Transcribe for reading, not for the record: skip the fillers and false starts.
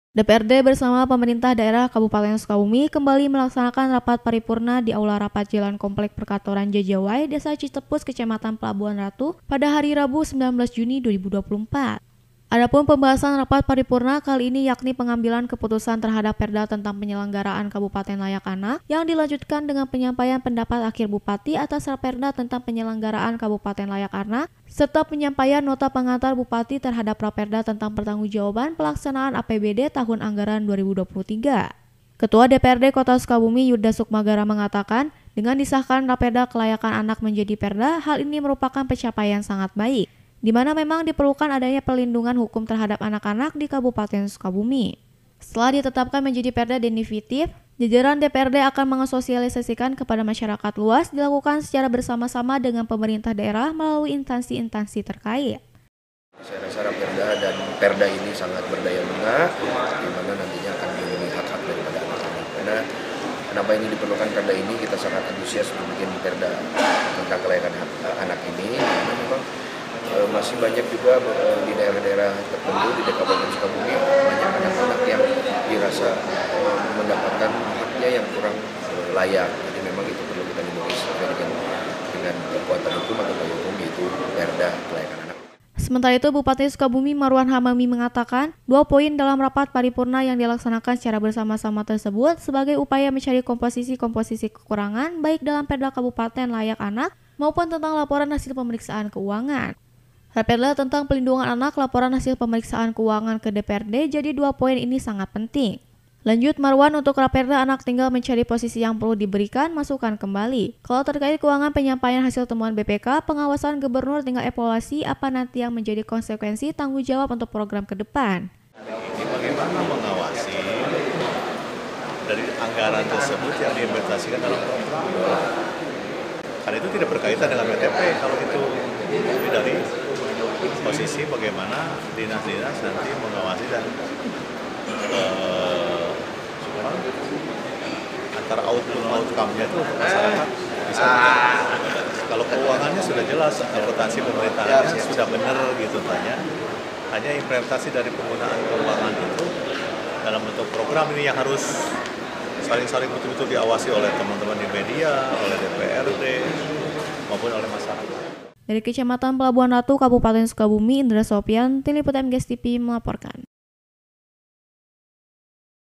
DPRD bersama pemerintah daerah Kabupaten Sukabumi kembali melaksanakan rapat paripurna di Aula Rapat Jalan Komplek Perkantoran Jejawai, Desa Citepus, Kecamatan Pelabuhan Ratu pada hari Rabu 19 Juni 2024. Adapun pembahasan rapat paripurna kali ini yakni pengambilan keputusan terhadap Perda tentang penyelenggaraan Kabupaten Layak Anak yang dilanjutkan dengan penyampaian pendapat akhir Bupati atas Raperda tentang penyelenggaraan Kabupaten Layak Anak serta penyampaian nota pengantar Bupati terhadap Raperda tentang pertanggungjawaban pelaksanaan APBD tahun anggaran 2023. Ketua DPRD Kota Sukabumi Yuda Sukmagara mengatakan, dengan disahkan Raperda kelayakan anak menjadi Perda, hal ini merupakan pencapaian sangat baik, di mana memang diperlukan adanya perlindungan hukum terhadap anak-anak di Kabupaten Sukabumi. Setelah ditetapkan menjadi Perda definitif, jajaran DPRD akan mengasosialisasikan kepada masyarakat luas dilakukan secara bersama-sama dengan pemerintah daerah melalui instansi-instansi terkait. Saya rasa Raperda dan Perda ini sangat berdaya guna, di mana nantinya akan melindungi hak-hak daripada anak-anak. Karena kenapa ini diperlukan Perda ini, kita sangat antusias untuk bikin Perda tentang kelayakan anak ini. Karena memang masih banyak juga di daerah-daerah tertentu di Kabupaten Sukabumi banyak anak-anak yang dirasa mendapatkan haknya yang kurang layak. Jadi memang itu perlu kita lindungi dengan kekuatan hukum atau payung hukum, yaitu Perda kelayakan anak. Sementara itu, Bupati Sukabumi Marwan Hamami mengatakan 2 poin dalam rapat paripurna yang dilaksanakan secara bersama-sama tersebut sebagai upaya mencari komposisi kekurangan baik dalam Perda Kabupaten Layak Anak maupun tentang laporan hasil pemeriksaan keuangan. Raperda tentang pelindungan anak laporan hasil pemeriksaan keuangan ke DPRD, jadi 2 poin ini sangat penting. Lanjut Marwan, untuk Raperda anak tinggal mencari posisi yang perlu diberikan masukan kembali. Kalau terkait keuangan penyampaian hasil temuan BPK, pengawasan gubernur tinggal evaluasi apa nanti yang menjadi konsekuensi tanggung jawab untuk program ke depan. Ini bagaimana mengawasi dari anggaran tersebut yang diimplementasikan dalam program. Karena itu tidak berkaitan dengan BTP kalau itu, tapi dari posisi bagaimana dinas-dinas nanti mengawasi dan antara outcome-nya itu masyarakat bisa kalau keuangannya sudah jelas, akuntansi pemerintahannya sudah benar gitu hanya implementasi dari penggunaan keuangan itu dalam bentuk program ini yang harus saling betul-betul diawasi oleh teman-teman di media, oleh DPRD maupun oleh masyarakat. Dari Kecamatan Pelabuhan Ratu, Kabupaten Sukabumi, Indra Sopian, Tim Liputan MGS TV melaporkan.